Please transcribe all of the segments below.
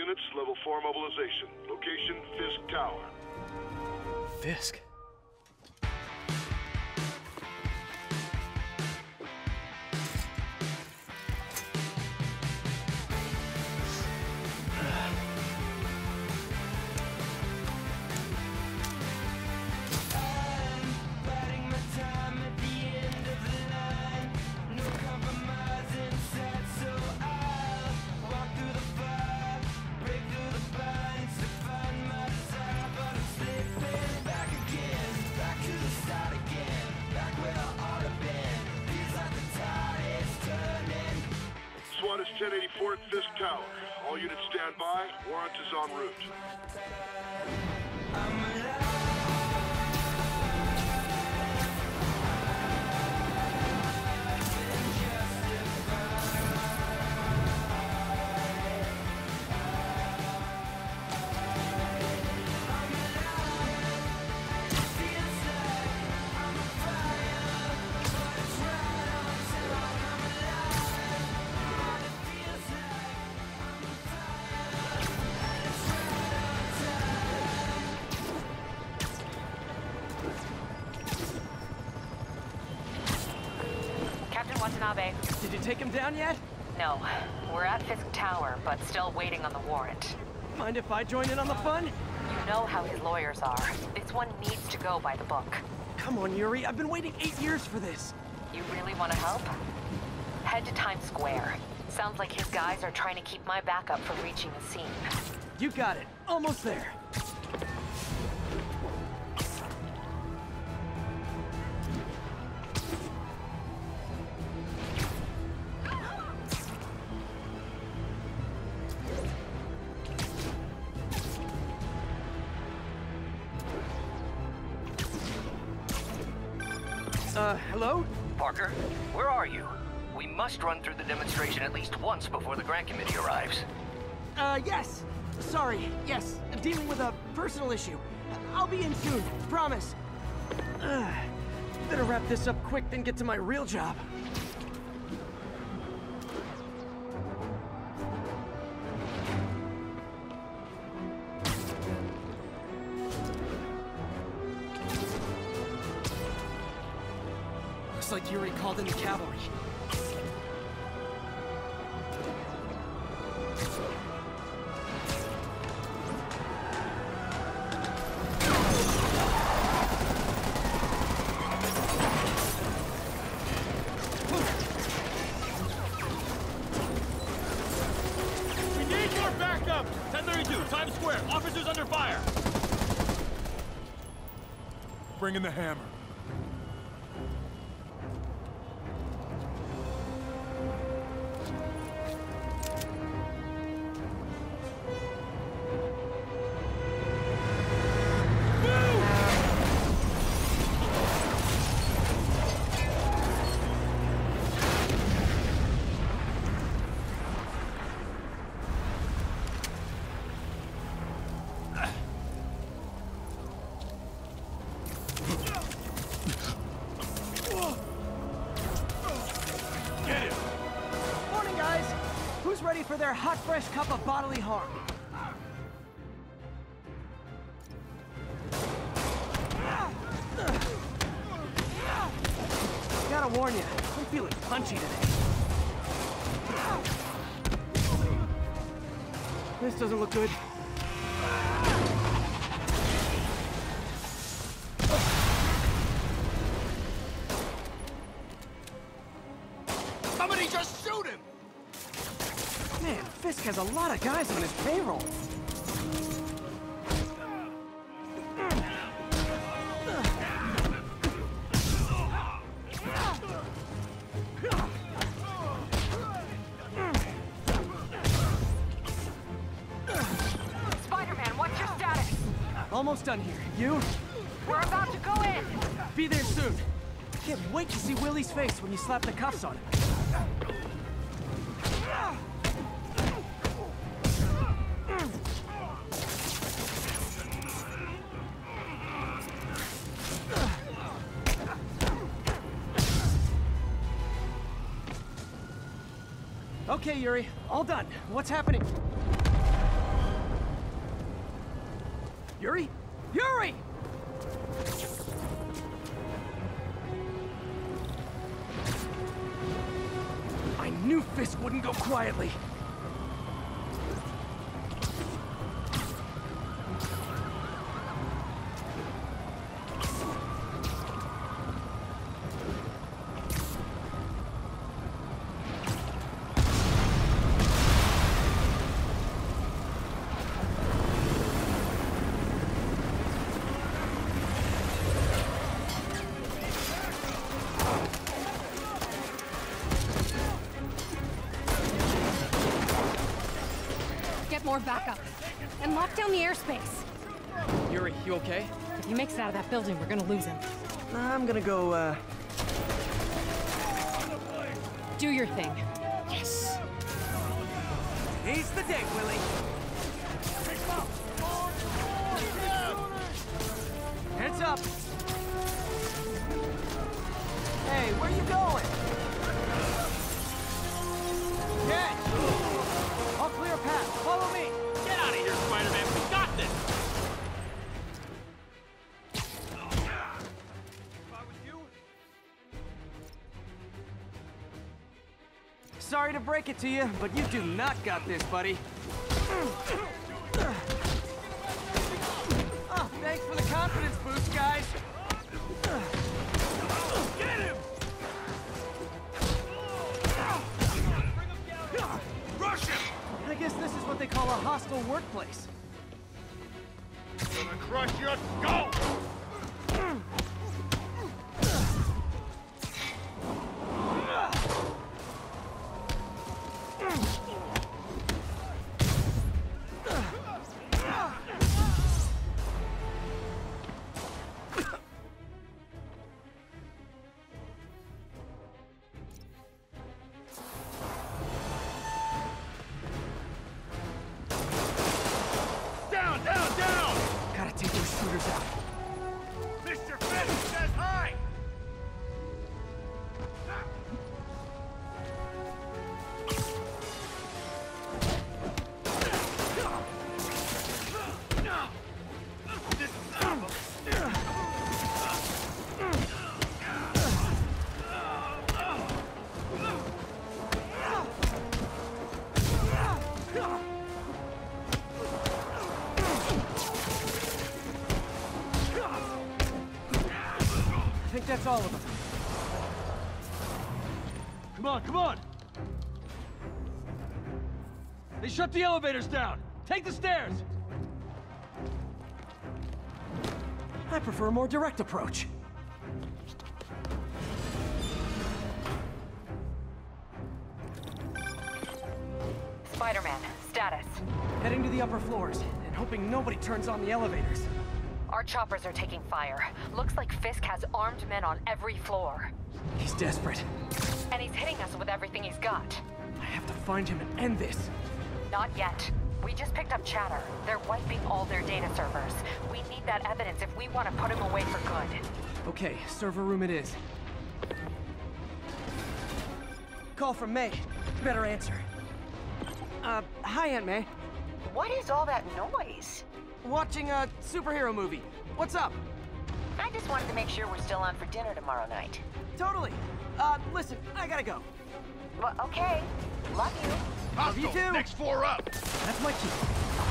units, level 4 mobilization. Location, Fisk Tower. Fisk? SWAT is 1084 at Fisk Tower. All units stand by. Warrant is en route. Captain Watanabe. Did you take him down yet? No, we're at Fisk Tower, but still waiting on the warrant. Mind if I join in on the fun? You know how his lawyers are. This one needs to go by the book. Come on, Yuri. I've been waiting 8 years for this. You really want to help? Head to Times Square. Sounds like his guys are trying to keep my backup from reaching the scene. You got it. Almost there. Hello? Parker, where are you? We must run through the demonstration at least once before the grant committee arrives. Yes. Sorry, yes. Dealing with a personal issue. I'll be in soon, promise. Better wrap this up quick than get to my real job. Looks like Yuri called in the cavalry. We need more backup! 1032, Times Square. Officers under fire. Bring in the hammer. Ready for their hot, fresh cup of bodily harm. Gotta warn you, I'm feeling punchy today. This doesn't look good. Somebody just shoot him! Man, Fisk has a lot of guys on his payroll. Spider-Man, what's your status? Almost done here. You? We're about to go in! Be there soon. Can't wait to see Willie's face when you slap the cuffs on him. Okay, Yuri. All done. What's happening? Yuri? Yuri! I knew Fisk wouldn't go quietly. More backup. And lock down the airspace. Yuri, you okay? If he makes it out of that building, we're gonna lose him. I'm gonna go, Do your thing. Yes! Today's the day, Willie! Heads up! Hey, where you going? Get! I'll clear a path. Follow me! Get out of here, Spider-Man. We got this! If I was you... Sorry to break it to you, but you do not got this, buddy. Oh, thanks for the confidence boost, guys. Get him! Rush him! I guess this is what they call a hostile workplace. Gonna crush your skull! Gotta take those shooters out. Mr. Fisk says hi! I think that's all of them. Come on, come on! They shut the elevators down! Take the stairs! I prefer a more direct approach. Spider-Man, status. Heading to the upper floors, and hoping nobody turns on the elevators. Our choppers are taking fire. Looks like Fisk has armed men on every floor. He's desperate. And he's hitting us with everything he's got. I have to find him and end this. Not yet. We just picked up chatter. They're wiping all their data servers. We need that evidence if we want to put him away for good. Okay, server room it is. Call from May. Better answer. Hi, Aunt May. What is all that noise? Watching a superhero movie. What's up? I just wanted to make sure we're still on for dinner tomorrow night. Totally. Listen, I gotta go. Well, okay. Love you. Love you too. Next floor up! That's my key.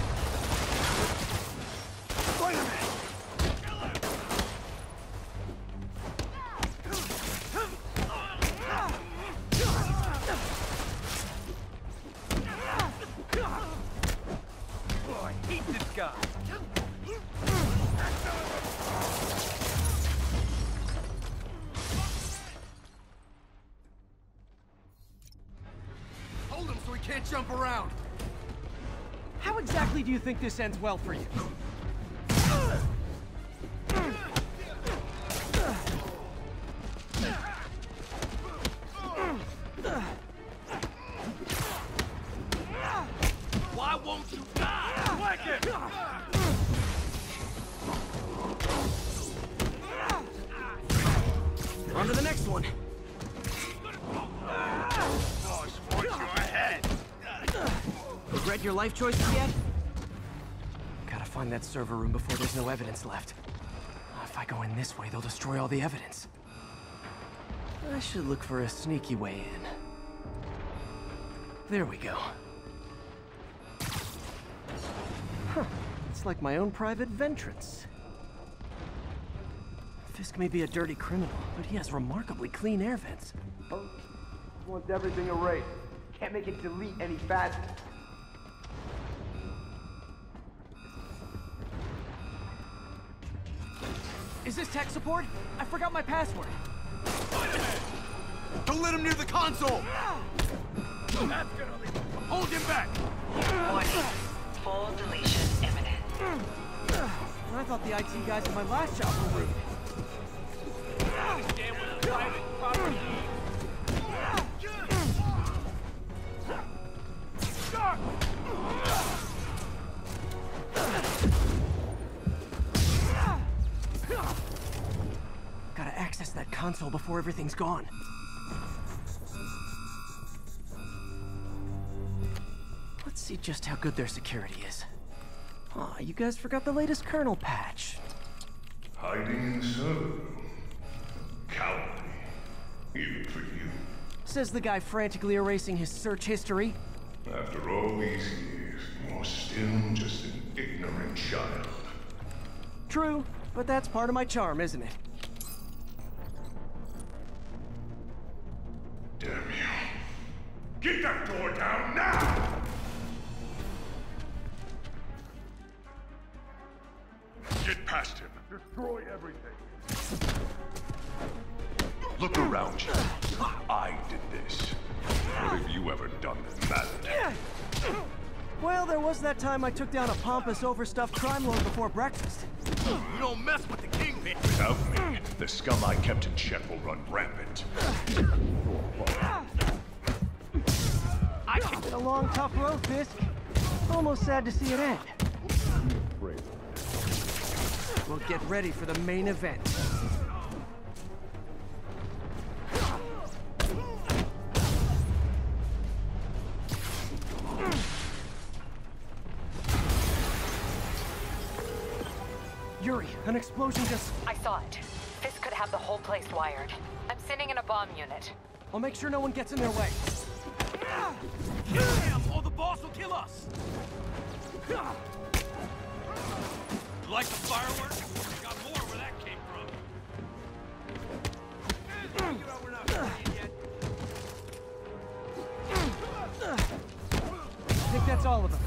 Oh, I hate this guy! Hold him so he can't jump around. How exactly do you think this ends well for you? Why won't you die? Like it! On to the next one. Oh, sports your head! Regret your life choices yet? Gotta find that server room before there's no evidence left. If I go in this way, they'll destroy all the evidence. I should look for a sneaky way in. There we go. Huh. It's like my own private ventrance. Fisk may be a dirty criminal, but he has remarkably clean air vents. Wants everything erased. Can't make it delete any faster. Is this tech support? I forgot my password. Don't let him near the console! That's gonna leave him. Hold him back! Warning. Full deletion imminent. I thought the IT guys at my last job were rude. Stand with private property. Gotta access that console before everything's gone. Let's see just how good their security is. Aw, you guys forgot the latest kernel patch. Hiding in the server room. Cowardly. Even for you. Says the guy frantically erasing his search history. After all these years, you're still just an ignorant child. True, but that's part of my charm, isn't it? Damn you. Get that door down now! Get past him. Destroy everything. Look around you. I did this. What have you ever done that mattered? Well, there was that time I took down a pompous, overstuffed crime lord before breakfast. You don't mess with the kingpin! Without me, the scum I kept in check will run rampant. It's been a long, tough road, Fisk. Almost sad to see it end. We'll get ready for the main event. Yuri, an explosion just... I saw it. Fisk could have the whole place wired. I'm sending in a bomb unit. I'll make sure no one gets in their way. Kill him, or the boss will kill us! You like the fireworks? Got more where that came from. We're not ready yet. I think that's all of them.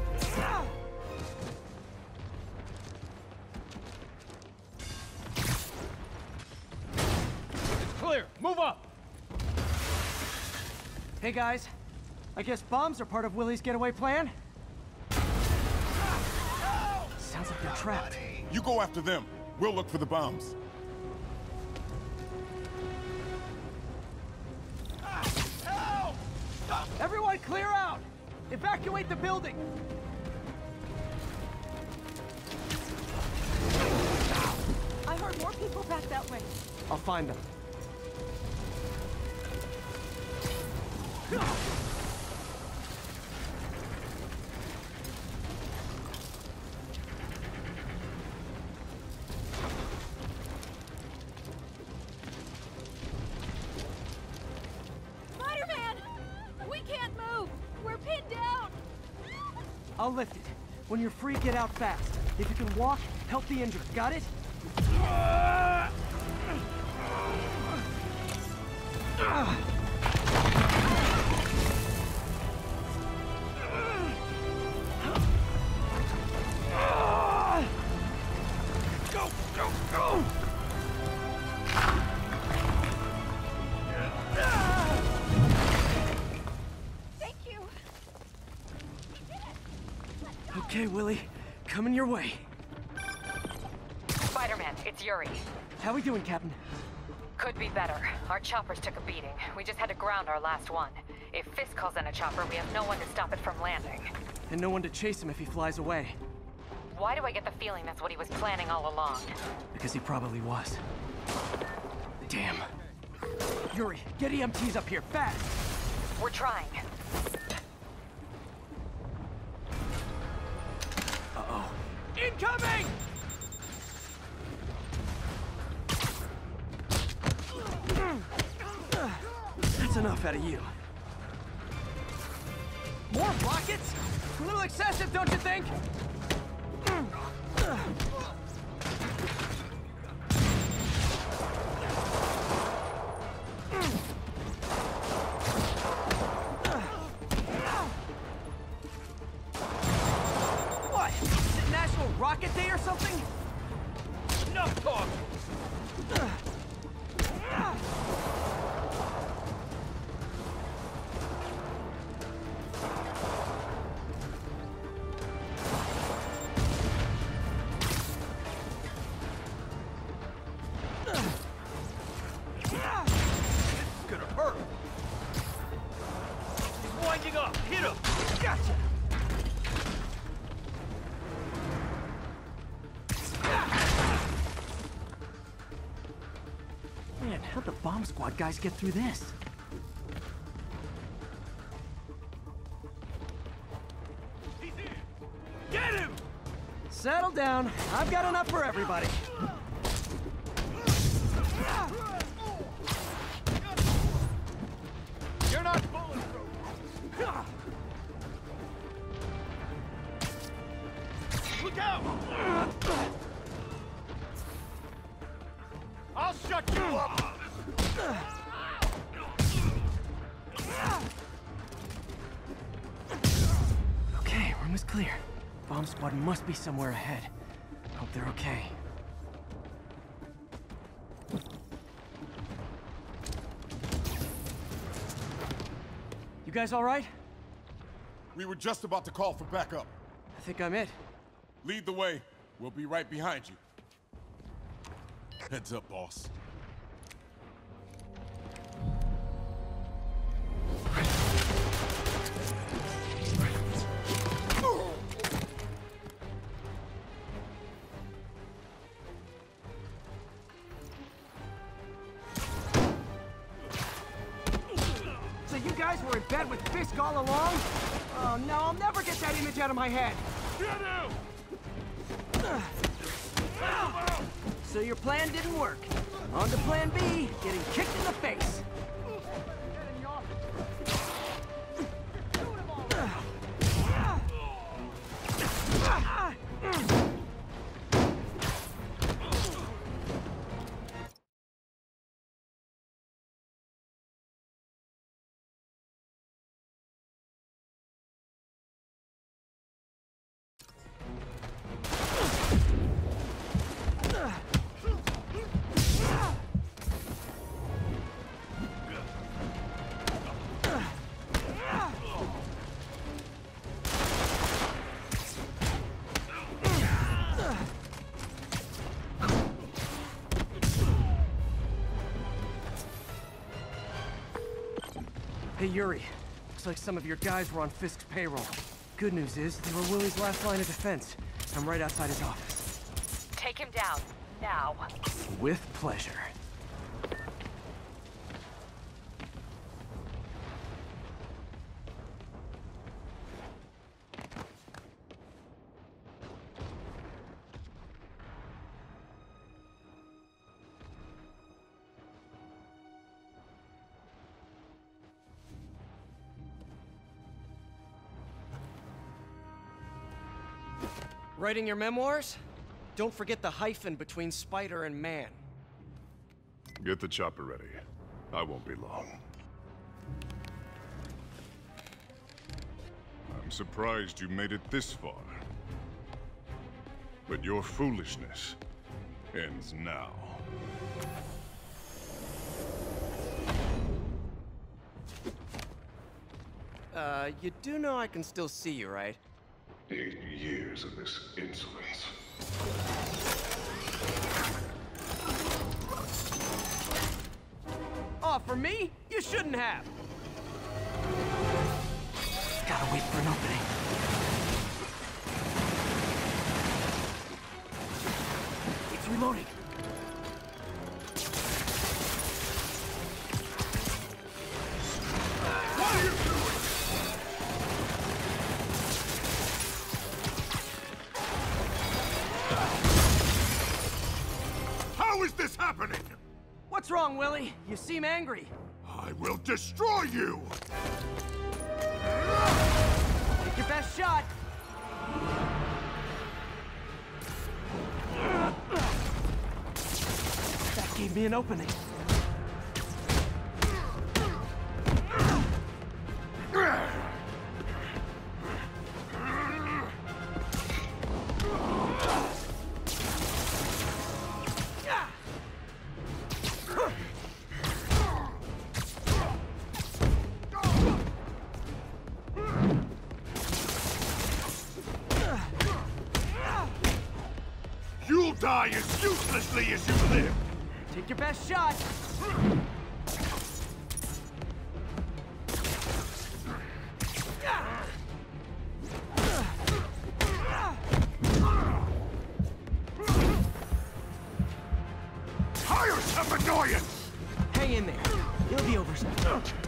It's clear. Move up. Hey guys, I guess bombs are part of Willie's getaway plan? Sounds like they're trapped. You go after them. We'll look for the bombs. Everyone clear out! Evacuate the building! I heard more people back that way. I'll find them. Spider-Man! We can't move! We're pinned down! I'll lift it. When you're free, get out fast. If you can walk, help the injured. Got it? Go, go, go! Thank you! Okay, Willie. Coming your way. Spider-Man, it's Yuri. How we doing, Captain? Could be better. Our choppers took a beating. We just had to ground our last one. If Fisk calls in a chopper, we have no one to stop it from landing. And no one to chase him if he flies away. Why do I get the feeling that's what he was planning all along? Because he probably was. Damn. Yuri, get EMTs up here, fast! We're trying. Uh-oh. Incoming! That's enough out of you. More rockets? A little excessive, don't you think? What? Is it National Rocket Day or something? Enough talk! Winding up! Hit him! Gotcha! Man, how'd the bomb squad guys get through this? He's here! Get him! Settle down. I've got enough for everybody. You're not bulletproof! Look out! I'll shut you up! Okay, room is clear. Bomb squad must be somewhere ahead. Hope they're okay. You guys all right? We were just about to call for backup. I think I'm it. Lead the way. We'll be right behind you. Heads up, boss. So you guys were in bed with Fisk all along? Oh no, I'll never get that image out of my head. So your plan didn't work. On to plan B, getting kicked in the face. Hey, Yuri. Looks like some of your guys were on Fisk's payroll. Good news is, they were Willie's last line of defense. I'm right outside his office. Take him down, now. With pleasure. Writing your memoirs? Don't forget the hyphen between spider and man. Get the chopper ready. I won't be long. I'm surprised you made it this far. But your foolishness ends now. You do know I can still see you, right? 8 years of this insolence. Oh, for me? You shouldn't have. Gotta wait for an opening. It's reloading. What are you doing? What's wrong, Willie? You seem angry. I will destroy you! Take your best shot. That gave me an opening. You'll die as uselessly as you live! Take your best shot. Tiresome annoyance! Hang in there. It'll be over soon.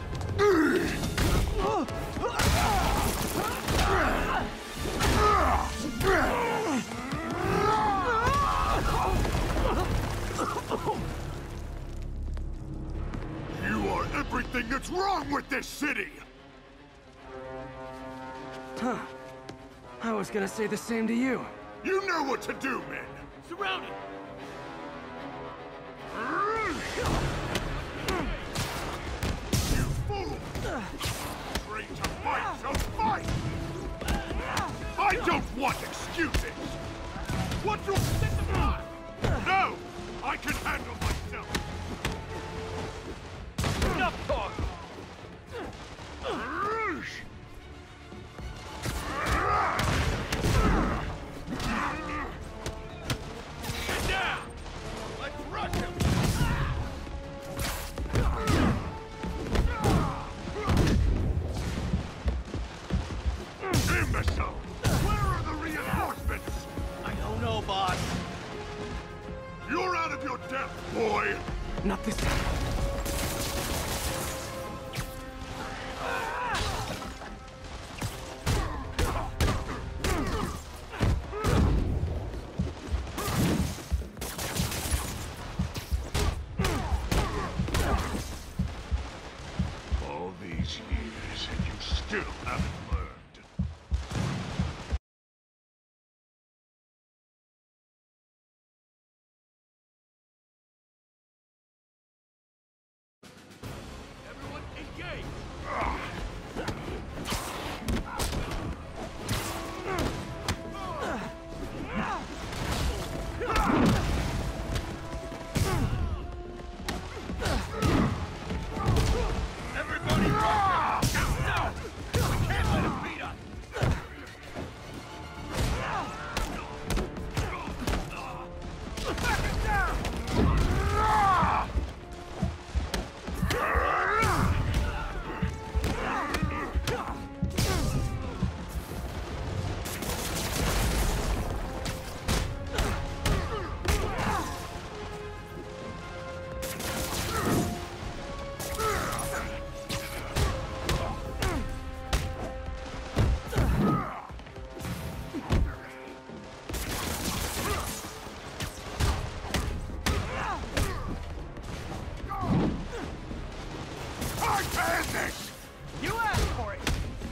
You are everything that's wrong with this city! Huh. I was gonna say the same to you. You know what to do, men! Surrounded! You fool! Trained to fight, so fight! I don't want excuses! What you set them on? No! I can handle myself! Enough talk! Get down! Let's rush him! Imbecile! Where are the reinforcements? I don't know, boss. You're out of your depth, boy! Not this time. All these years, and you still haven't learned. Everyone engage! Everybody rush him! No! We can't let him beat us! Back it down! I can this! You asked for it.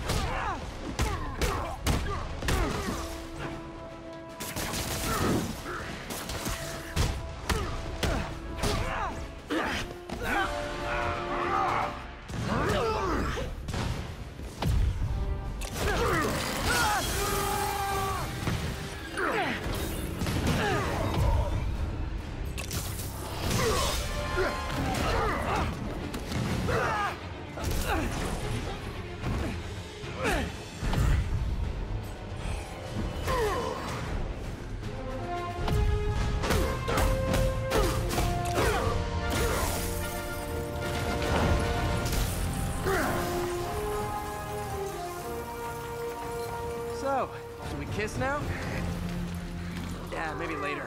So, should we kiss now? Yeah, maybe later.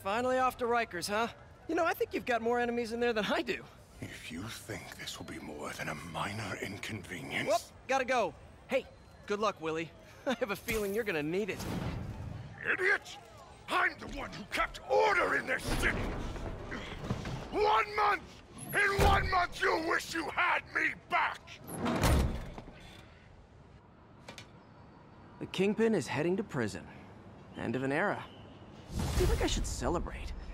Finally off to Rikers, huh? You know, I think you've got more enemies in there than I do. If you think this will be more than a minor inconvenience... Whoop, gotta go. Hey, good luck, Willie. I have a feeling you're gonna need it. Idiot! I'm the one who kept order in this city! 1 month! In 1 month you'll wish you had me back! The Kingpin is heading to prison. End of an era. I feel like I should celebrate.